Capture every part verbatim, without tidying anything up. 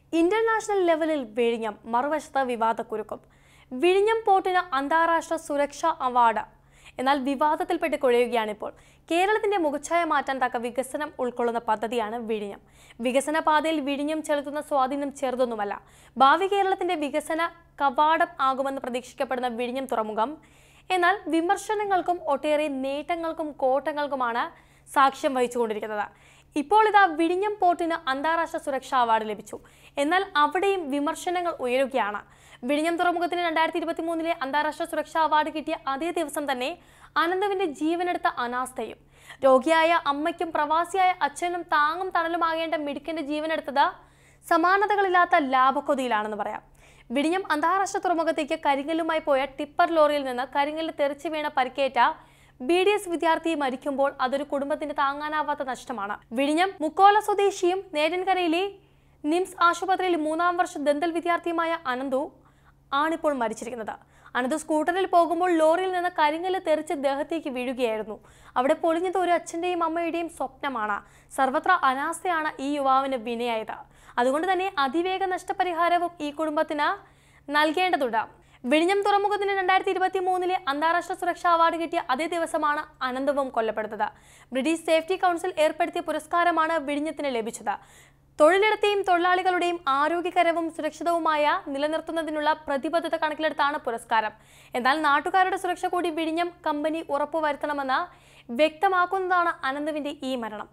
International ലെവലിൽ വിഴിഞ്ഞം, മറുവശത്ത് വിവാദക്കുരുക്കും. വിഴിഞ്ഞം പോർട്ടിന് അന്താരാഷ്ട്ര സുരക്ഷാ അവാർഡ്. എന്നാൽ വിവാദത്തിൽപ്പെട്ട് കുഴയുകയാണിപ്പോൾ. കേരളത്തിന്റെ മുഖച്ഛായ മാറ്റാൻ തക്ക വികസനം ഉൾക്കൊള്ളുന്ന പദ്ധതിയാണ് വിഴിഞ്ഞം. വികസന പാതയിൽ വിഴിഞ്ഞം ചെലുത്തുന്ന സ്വാധീനം ചെറുതൊന്നുമല്ല. ഭാവി കേരളത്തിന്റെ വികസന കവാടം ആകുമെന്ന് പ്രതീക്ഷിക്കപ്പെടുന്ന വിഴിഞ്ഞം തുറമുഖം എന്നാൽ വിമർശനങ്ങൾക്കും ഒട്ടേറെ നേട്ടങ്ങൾക്കും കോട്ടങ്ങൾക്കുമാണ് സാക്ഷ്യം വഹിച്ചുകൊണ്ടിരിക്കുന്നത്. ഇപ്പോൾ ഇതാ വിഴിഞ്ഞം പോർട്ടിന് അന്താരാഷ്ട്ര സുരക്ഷാ അവാർഡ് ലഭിച്ചു. എന്നാൽ അവിടെയും വിമർശനങ്ങൾ ഉയരുകയാണ്. വിഴിഞ്ഞം തുറമുഖത്തിന് രണ്ടായിരത്തി ഇരുപത്തി മൂന്നിലെ അന്താരാഷ്ട്ര സുരക്ഷാ അവാർഡ് കിട്ടിയ അതേ ദിവസം തന്നെ അനന്തുവിന്റെ ജീവനെടുത്ത അനാസ്ഥയും, രോഗിയായ അമ്മയ്ക്കും പ്രവാസിയായ അച്ഛനും താങ്ങും തണലുമാകേണ്ട മിടുക്കന്റെ ജീവനെടുത്തത് സമാനതകളില്ലാത്ത ലാഭക്കൊതിയിലാണെന്ന് പറയാം. വിഴിഞ്ഞം അന്താരാഷ്ട്ര തുറമുഖത്തേക്ക് കരിങ്കല്ലുമായി പോയ ടിപ്പർ ലോറിയിൽ നിന്ന് കരിങ്കല്ല് തെറിച്ചു വീണ പരിക്കേറ്റ ബി ഡി എസ് വിദ്യാർത്ഥി മരിക്കുമ്പോൾ അതൊരു കുടുംബത്തിന് താങ്ങാനാവാത്ത നഷ്ടമാണ്. വിഴിഞ്ഞം മുക്കോല സ്വദേശിയും നേടൻകരയിലെ നിംസ് ആശുപത്രിയിൽ മൂന്നാം വർഷ ദന്തൽ വിദ്യാർത്ഥിയുമായ അനന്തു ആണിപ്പോൾ മരിച്ചിരിക്കുന്നത്. അനന്തു സ്കൂട്ടറിൽ പോകുമ്പോൾ ലോറിയിൽ നിന്ന് കരിങ്കല്ല് തെറിച്ച് ദേഹത്തേക്ക് വീഴുകയായിരുന്നു. അവിടെ പൊളിഞ്ഞത് ഒരു അച്ഛന്റെയും അമ്മയുടെയും സ്വപ്നമാണ്. സർവത്ര അനാസ്ഥയാണ് ഈ യുവാവിന് വിനയായത്. അതുകൊണ്ട് തന്നെ അതിവേഗ നഷ്ടപരിഹാരവും ഈ കുടുംബത്തിന് നൽകേണ്ടതുണ്ട്. വിഴിഞ്ഞം തുറമുഖത്തിന് രണ്ടായിരത്തി ഇരുപത്തി മൂന്നിലെ അന്താരാഷ്ട്ര സുരക്ഷാ അവാർഡ് കിട്ടിയ അതേ ദിവസമാണ് അനന്തവും കൊല്ലപ്പെടുന്നത്. ബ്രിട്ടീഷ് സേഫ്റ്റി കൗൺസിൽ ഏർപ്പെടുത്തിയ പുരസ്കാരമാണ് വിഴിഞ്ഞത്തിന് ലഭിച്ചത്. തൊഴിലിടത്തെയും തൊഴിലാളികളുടെയും ആരോഗ്യകരവും സുരക്ഷിതവുമായ നിലനിർത്തുന്നതിനുള്ള പ്രതിബദ്ധത കണക്കിലെടുത്താണ് പുരസ്കാരം. എന്നാൽ നാട്ടുകാരുടെ സുരക്ഷ കൂടി വിഴിഞ്ഞം കമ്പനി ഉറപ്പുവരുത്തണമെന്ന് വ്യക്തമാക്കുന്നതാണ് അനന്തുവിന്റെ ഈ മരണം.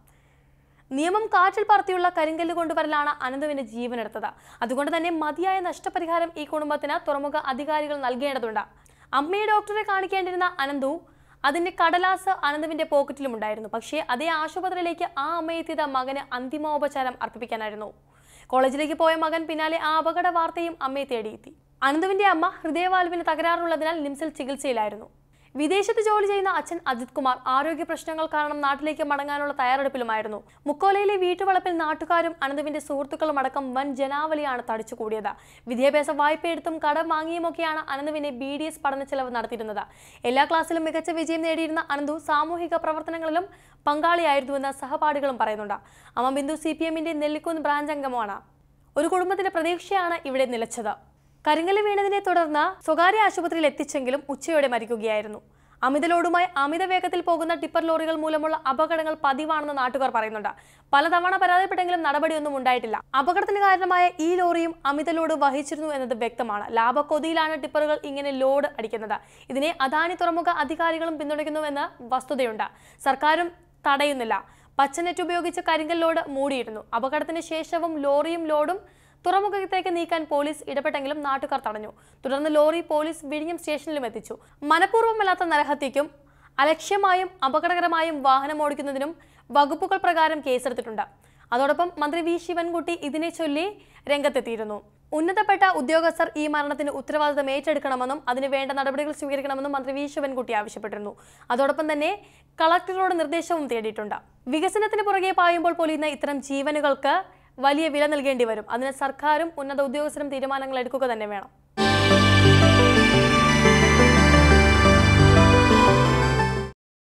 നിയമം കാറ്റിൽ പറത്തിയുള്ള കരിങ്കല്ല് കൊണ്ടുവരലാണ് അനന്തുവിന്റെ ജീവനെടുത്തത്. അതുകൊണ്ട് തന്നെ മതിയായ നഷ്ടപരിഹാരം ഈ കുടുംബത്തിന് തുറമുഖ അധികാരികൾ നൽകേണ്ടതുണ്ട്. അമ്മയെ ഡോക്ടറെ കാണിക്കേണ്ടിരുന്ന അനന്തു അതിന്റെ കടലാസ് അനന്തുവിന്റെ പോക്കറ്റിലും ഉണ്ടായിരുന്നു. പക്ഷേ അതേ ആശുപത്രിയിലേക്ക് ആ അമ്മയെത്തിയത് മകന് അന്തിമോപചാരം അർപ്പിക്കാനായിരുന്നു. കോളേജിലേക്ക് പോയ മകൻ പിന്നാലെ ആ അപകട വാർത്തയും അമ്മയെ തേടിയെത്തി. അനന്തുവിന്റെ അമ്മ ഹൃദയവാൽവിന് തകരാറുള്ളതിനാൽ നിംസിൽ ചികിത്സയിലായിരുന്നു. വിദേശത്ത് ജോലി ചെയ്യുന്ന അച്ഛൻ അജിത് കുമാർ ആരോഗ്യ പ്രശ്നങ്ങൾ കാരണം നാട്ടിലേക്ക് മടങ്ങാനുള്ള തയ്യാറെടുപ്പിലുമായിരുന്നു. മുക്കോലയിലെ വീട്ടുവളപ്പിൽ നാട്ടുകാരും അനന്തുവിന്റെ സുഹൃത്തുക്കളും അടക്കം വൻ ജനാവലിയാണ് തടിച്ചുകൂടിയത്. വിദ്യാഭ്യാസ വായ്പയെടുത്തും കടം വാങ്ങിയുമൊക്കെയാണ് അനന്തുവിനെ ബി ഡി എസ് പഠന ചെലവ് നടത്തിയിരുന്നത്. എല്ലാ ക്ലാസ്സിലും മികച്ച വിജയം നേടിയിരുന്ന അനന്തു സാമൂഹിക പ്രവർത്തനങ്ങളിലും പങ്കാളിയായിരുന്നുവെന്ന് സഹപാഠികളും പറയുന്നുണ്ട്. അമ്മ ബിന്ദു സി പി എമ്മിന്റെ നെല്ലിക്കുന്ന് ബ്രാഞ്ച് അംഗമാണ്. ഒരു കുടുംബത്തിന്റെ പ്രതീക്ഷയാണ് ഇവിടെ നിലച്ചത്. കരിങ്കല്ല് വീണതിനെ തുടർന്ന് സ്വകാര്യ ആശുപത്രിയിൽ എത്തിച്ചെങ്കിലും ഉച്ചയോടെ മരിക്കുകയായിരുന്നു. അമിത ലോഡുമായി അമിത വേഗത്തിൽ പോകുന്ന ടിപ്പർ ലോറികൾ മൂലമുള്ള അപകടങ്ങൾ പതിവാണെന്ന് നാട്ടുകാർ പറയുന്നുണ്ട്. പലതവണ പരാതിപ്പെട്ടെങ്കിലും നടപടിയൊന്നും ഉണ്ടായിട്ടില്ല. അപകടത്തിന് കാരണമായ ഈ ലോറിയും അമിത ലോഡ് വഹിച്ചിരുന്നു എന്നത് വ്യക്തമാണ്. ലാഭക്കൊതിയിലാണ് ടിപ്പറുകൾ ഇങ്ങനെ ലോഡ് അടിക്കുന്നത്. ഇതിനെ അദാനി തുറമുഖ അധികാരികളും പിന്തുണയ്ക്കുന്നുവെന്ന് വസ്തുതയുണ്ട്. സർക്കാരും തടയുന്നില്ല. പച്ചനെറ്റ് ഉപയോഗിച്ച് കരിങ്കൽ ലോഡ് മൂടിയിരുന്നു. അപകടത്തിന് ശേഷവും ലോറിയും ലോഡും തുറമുഖത്തേക്ക് നീക്കാൻ പോലീസ് ഇടപെട്ടെങ്കിലും നാട്ടുകാർ തടഞ്ഞു. തുടർന്ന് ലോറി പോലീസ് വിഴിഞ്ഞം സ്റ്റേഷനിലും എത്തിച്ചു. മനഃപൂർവ്വമല്ലാത്ത നരഹത്യയ്ക്കും അലക്ഷ്യമായും അപകടകരമായും വാഹനം ഓടിക്കുന്നതിനും വകുപ്പുകൾ പ്രകാരം കേസെടുത്തിട്ടുണ്ട്. അതോടൊപ്പം മന്ത്രി വി ശിവൻകുട്ടി ഇതിനെ ചൊല്ലി രംഗത്തെത്തിയിരുന്നു. ഉന്നതപ്പെട്ട ഉദ്യോഗസ്ഥർ ഈ മരണത്തിന് ഉത്തരവാദിത്തം ഏറ്റെടുക്കണമെന്നും അതിന് വേണ്ട നടപടികൾ സ്വീകരിക്കണമെന്നും മന്ത്രി വി ശിവൻകുട്ടി ആവശ്യപ്പെട്ടിരുന്നു. അതോടൊപ്പം തന്നെ കളക്ടറോട് നിർദ്ദേശവും തേടിയിട്ടുണ്ട്. വികസനത്തിന് പുറകെ പായുമ്പോൾ പൊലിയുന്ന ഇത്തരം ജീവനുകൾക്ക് വലിയ വില നൽകേണ്ടി വരും. അതിന് സർക്കാരും ഉന്നത ഉദ്യോഗസ്ഥരും തീരുമാനങ്ങൾ എടുക്കുക തന്നെ വേണം.